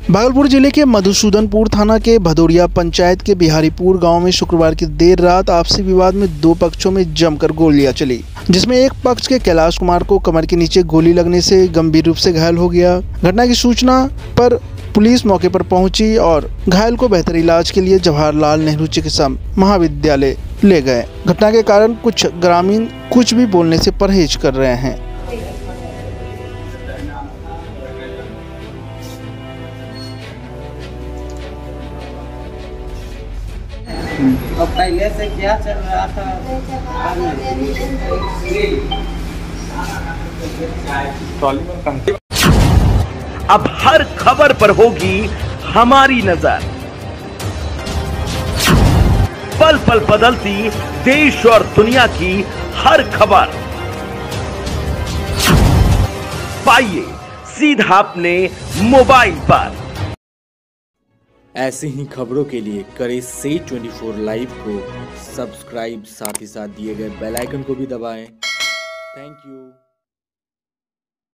भागलपुर जिले के मधुसूदनपुर थाना के भदौरिया पंचायत के बिहारीपुर गांव में शुक्रवार की देर रात आपसी विवाद में दो पक्षों में जमकर गोलियां चली, जिसमें एक पक्ष के कैलाश कुमार को कमर के नीचे गोली लगने से गंभीर रूप से घायल हो गया। घटना की सूचना पर पुलिस मौके पर पहुंची और घायल को बेहतर इलाज के लिए जवाहरलाल नेहरू चिकित्सा महाविद्यालय ले गए। घटना के कारण कुछ ग्रामीण कुछ भी बोलने से परहेज कर रहे हैं। तो पहले से क्या चल रहा था? अब हर खबर पर होगी हमारी नजर। पल पल बदलती देश और दुनिया की हर खबर पाइए सीधा अपने मोबाइल पर। ऐसे ही खबरों के लिए करें से 24 लाइव को सब्सक्राइब, साथ ही साथ दिए गए बेल आइकन को भी दबाएं। Thank you.